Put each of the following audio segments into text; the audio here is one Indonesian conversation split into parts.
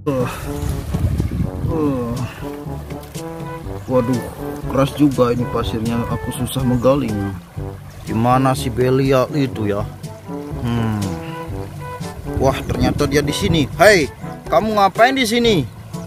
Uh, uh. Waduh, keras juga ini pasirnya. Aku susah menggalinya. Gimana si Belial itu ya? Wah, ternyata dia di sini. Hei, kamu ngapain di sini?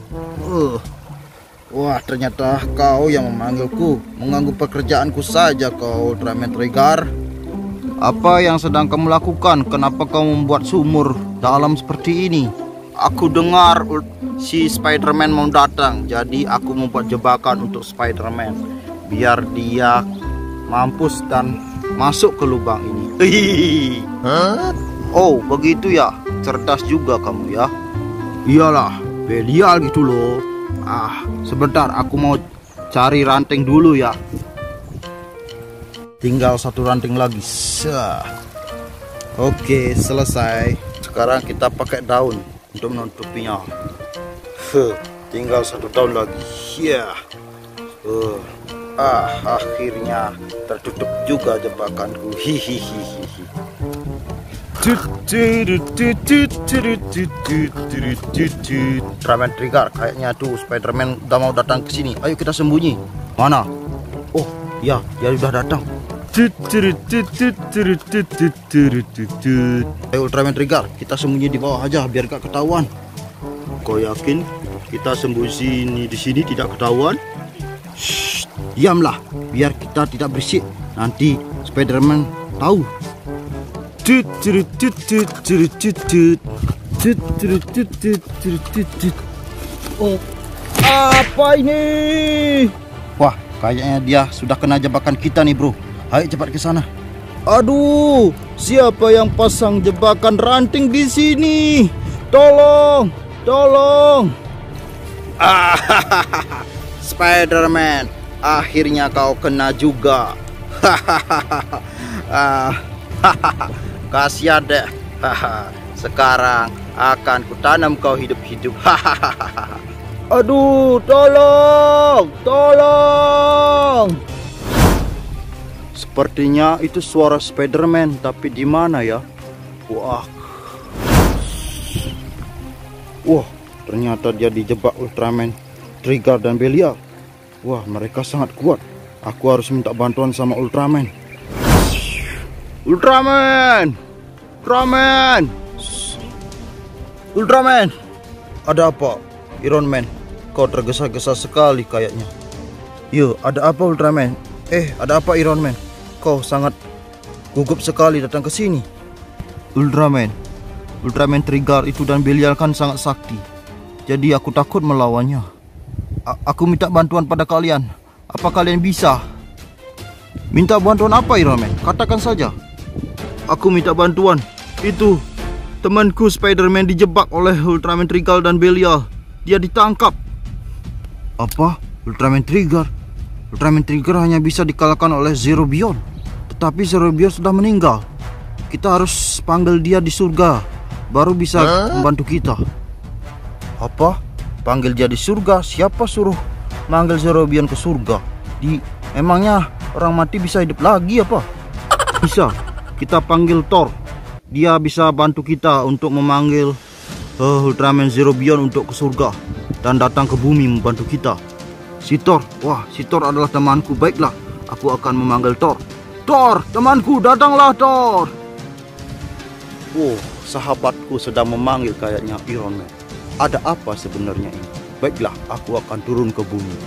Wah, ternyata kau yang memanggilku. Mengganggu pekerjaanku saja kau, Ultraman Trigger. Apa yang sedang kamu lakukan? Kenapa kau membuat sumur dalam seperti ini? Aku dengar si Spider-Man mau datang, jadi aku membuat jebakan untuk Spider-Man biar dia mampus dan masuk ke lubang ini. Oh, begitu ya. Cerdas juga kamu ya. Iyalah, Belial gitu loh. Sebentar, aku mau cari ranting dulu ya. Tinggal satu ranting lagi. Oke, selesai. Sekarang kita pakai daun untuk menutupinya. Tinggal satu daun lagi. Akhirnya tertutup juga jebakanku. Ultraman Trigger, kayaknya tuh Spider-Man udah mau datang ke sini. Ayo kita sembunyi. Mana? Oh, ya, dia udah datang. Ayo Ultraman Trigger, kita sembunyi di bawah aja biar gak ketahuan. Kau yakin kita sembunyi di sini tidak ketahuan? Shh, diamlah, biar kita tidak berisik. Nanti Spider-Man tahu. Oh, apa ini? Wah, kayaknya dia sudah kena jebakan kita nih, bro. Ayo cepat ke sana. Aduh, siapa yang pasang jebakan ranting di sini? Tolong, tolong. Spider-Man, akhirnya kau kena juga. Kasihan deh. Sekarang akan kutanam kau hidup-hidup. Aduh, tolong, tolong. Sepertinya itu suara Spider-Man, tapi di mana ya? Wah, ternyata dia dijebak Ultraman Trigger dan Belial. Wah, mereka sangat kuat. Aku harus minta bantuan sama Ultraman. Ultraman, Ultraman, Ultraman. Ada apa, Iron Man? Kau tergesa-gesa sekali kayaknya. Yo, ada apa Ultraman? Ada apa Iron Man? Kau sangat gugup sekali datang ke sini. Ultraman Trigger itu dan Belial kan sangat sakti. Jadi aku takut melawannya. Aku minta bantuan pada kalian. Apa kalian bisa? Minta bantuan apa Iron Man? Katakan saja. Aku minta bantuan. Itu temanku Spider-Man dijebak oleh Ultraman Trigger dan Belial. Dia ditangkap. Apa? Ultraman Trigger? Ultraman Trigger hanya bisa dikalahkan oleh Zero Beyond. Tetapi Zero Beyond sudah meninggal. Kita harus panggil dia di surga, baru bisa membantu kita. Apa? Panggil dia di surga? Siapa suruh manggil Zero Beyond ke surga? Emangnya orang mati bisa hidup lagi apa? Bisa. Kita panggil Thor. Dia bisa bantu kita untuk memanggil Ultraman Zero Beyond untuk ke surga dan datang ke bumi membantu kita. Si Thor, si Thor adalah temanku. Baiklah, aku akan memanggil Thor. Thor, temanku, datanglah Thor. Sahabatku sedang memanggil kayaknya Iron Man. Ada apa sebenarnya ini? Baiklah, aku akan turun ke bumi.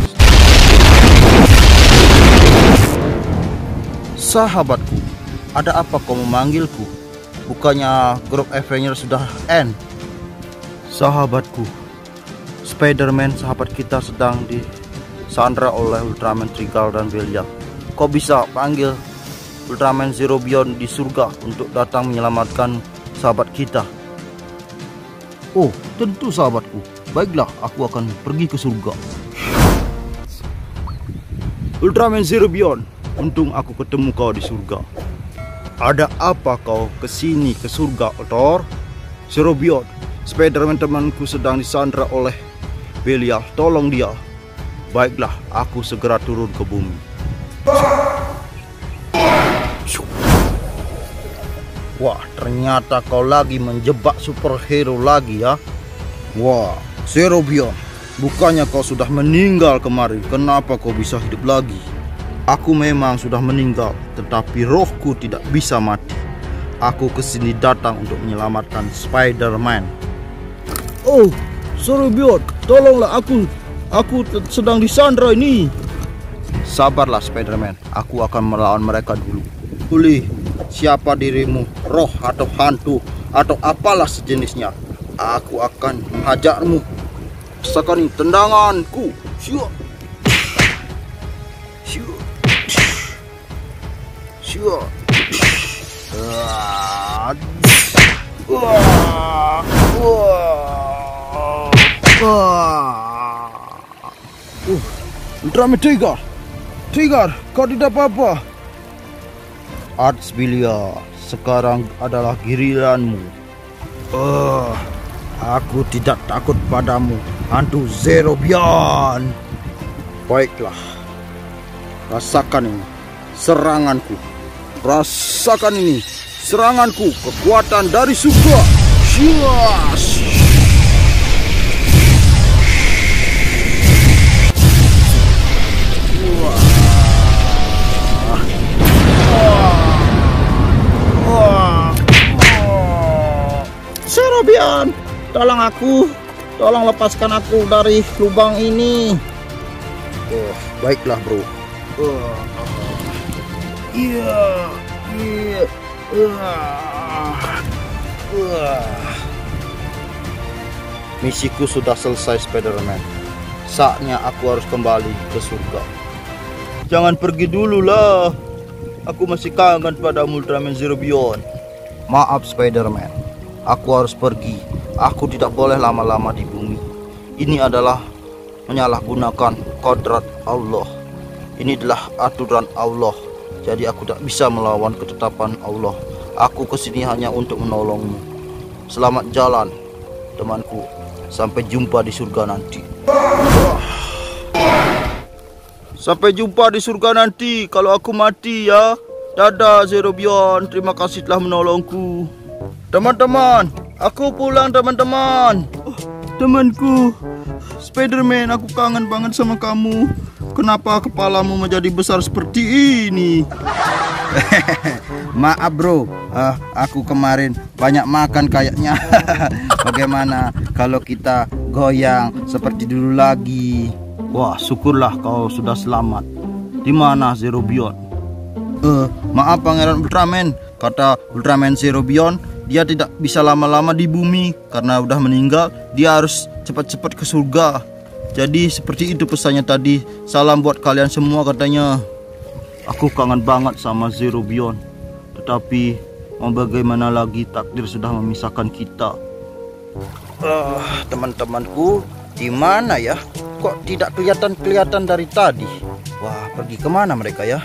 Sahabatku, ada apa kau memanggilku? Bukannya grup Avengers sudah end? Sahabatku, Spider-Man sahabat kita sedang disandra oleh Ultraman Trigger dan Belial. Kau bisa panggil Ultraman Zero Beyond di surga untuk datang menyelamatkan sahabat kita. Oh, tentu sahabatku. Baiklah, aku akan pergi ke surga. Ultraman Zero Beyond, untung aku ketemu kau di surga. Ada apa kau kesini ke surga, Thor? Zero Beyond, Spider-Man temanku sedang disandra oleh Belial. Tolong dia. Baiklah, aku segera turun ke bumi. Wah, ternyata kau lagi menjebak superhero lagi ya. Wah, Zero Beyond, bukannya kau sudah meninggal kemarin, kenapa kau bisa hidup lagi? Aku memang sudah meninggal, tetapi rohku tidak bisa mati. Aku kesini datang untuk menyelamatkan Spider-Man. Oh, Zero Beyond, tolonglah aku. Aku sedang disandra ini. Sabarlah Spider-Man, aku akan melawan mereka dulu. Pulih, siapa dirimu, roh atau hantu atau apalah sejenisnya. Aku akan menghajarmu. Rasakan ini tendanganku. Syuk. Syuk. Syuk. Ultraman Trigger, kau tidak apa-apa. Artsbilia, sekarang adalah giliranmu. Aku tidak takut padamu, hantu Zero Beyond. Baiklah, rasakan ini seranganku. Rasakan ini seranganku, kekuatan dari surga. Syas. Zero Beyond, tolong aku, tolong lepaskan aku dari lubang ini. Baiklah bro. Misiku sudah selesai Spider-Man. Saatnya aku harus kembali ke surga. Jangan pergi dulu lah. Aku masih kangen padamu Ultraman Zero Beyond. Maaf Spider-Man, aku harus pergi. Aku tidak boleh lama-lama di bumi. Ini adalah menyalahgunakan kodrat Allah. Ini adalah aturan Allah. Jadi aku tidak bisa melawan ketetapan Allah. Aku kesini hanya untuk menolongmu. Selamat jalan, temanku. Sampai jumpa di surga nanti. Sampai jumpa di surga nanti kalau aku mati ya. Dadah Zero Beyond, terima kasih telah menolongku. Teman-teman, aku pulang teman-teman. Temanku, Spider-Man, aku kangen banget sama kamu. Kenapa kepalamu menjadi besar seperti ini? Maaf bro, aku kemarin banyak makan kayaknya. Bagaimana kalau kita goyang seperti dulu lagi? Wah, syukurlah kau sudah selamat. Di mana Zero Beyond? Maaf Pangeran Ultraman, kata Ultraman Zero Beyond, dia tidak bisa lama-lama di bumi karena udah meninggal. Dia harus cepat-cepat ke surga. Jadi seperti itu pesannya tadi. Salam buat kalian semua katanya. Aku kangen banget sama Zero Beyond. Tetapi mau bagaimana lagi, takdir sudah memisahkan kita. Teman-temanku, di mana ya? Kok tidak kelihatan dari tadi? Wah, pergi kemana mereka ya?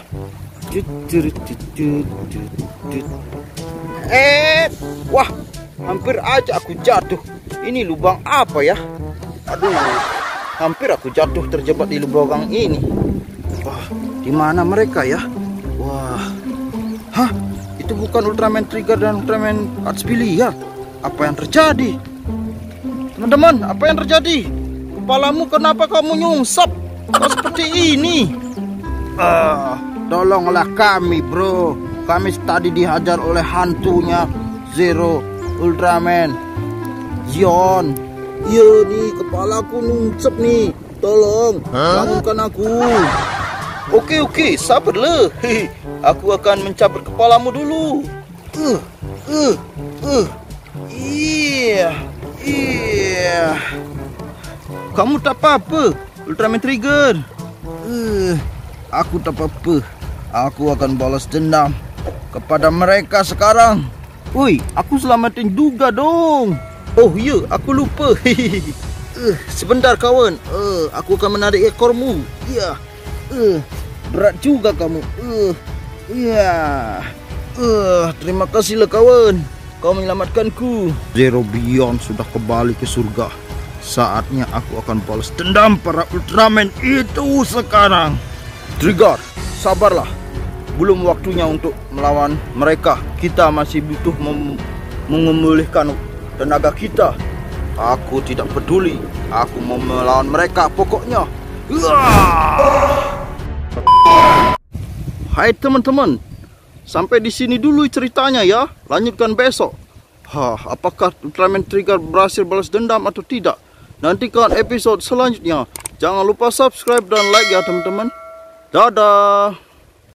Wah, hampir aja aku jatuh. Ini lubang apa ya? Aduh, hampir aku jatuh terjebak di lubang ini. Wah, di mana mereka ya? Wah, hah? Itu bukan Ultraman Trigger dan Ultraman Artsbilia. Apa yang terjadi? Teman-teman, apa yang terjadi? Kepalamu kenapa kamu nyungsap? Kok seperti ini? Tolonglah kami bro. Kami tadi dihajar oleh hantunya Zero Ultraman Zion. Iya nih, kepalaku nungsep nih. Tolong, bangunkan aku. Oke, sabarlah. Aku akan mencabut kepalamu dulu. Iya. Kamu tak apa-apa, Ultraman Trigger. Aku tak apa-apa. Aku akan balas dendam kepada mereka sekarang. Woi, aku selamatin juga dong. Oh iya, aku lupa. Sebentar kawan. Aku akan menarik ekormu. Iya. Berat juga kamu. Iya. Terima kasihlah kawan. Kau menyelamatkanku. Zero Beyond sudah kembali ke surga. Saatnya aku akan balas dendam para Ultraman itu sekarang. Trigger, sabarlah. Belum waktunya untuk melawan mereka. Kita masih butuh memulihkan tenaga kita. Aku tidak peduli. Aku mau melawan mereka pokoknya. Hai teman-teman, sampai di sini dulu ceritanya ya. Lanjutkan besok. Apakah Ultraman Trigger berhasil balas dendam atau tidak? Nantikan episode selanjutnya. Jangan lupa subscribe dan like ya teman-teman. Dadah.